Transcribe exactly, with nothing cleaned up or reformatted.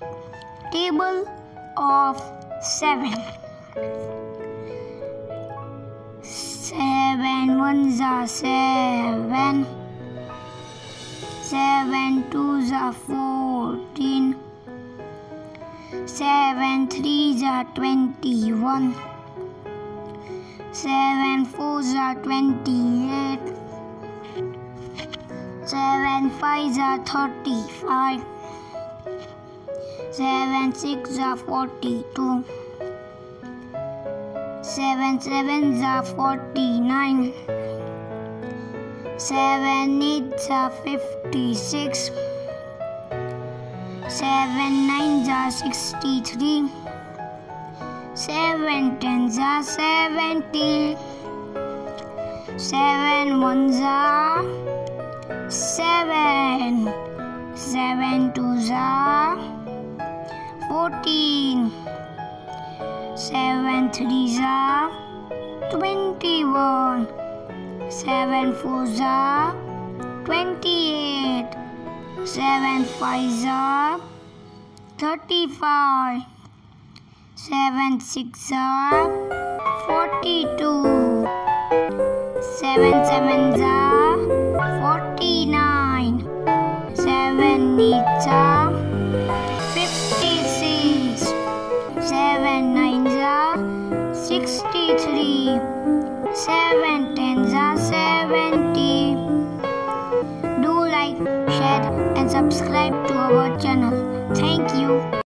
Table of seven. Seven ones are seven. Seven twos are fourteen. Seven threes are twenty-one. Seven fours are twenty-eight. Seven fives are thirty-five. Seven sixes are forty-two. Seven sevens are forty-nine. Seven eights are fifty-six. Seven nines are sixty-three. Seven tens are seventy. Seven ones are seven. Seven twos are fourteen. Seven threes are twenty-one. Seven fours are twenty-eight. Seven fives are thirty-five. Seven sixes are forty-two. Seven sevens are forty-nine. Seven eights are fifty-six. Seven nines are sixty-three. Seven tens are seventy. Do like, share and subscribe to our channel. Thank you.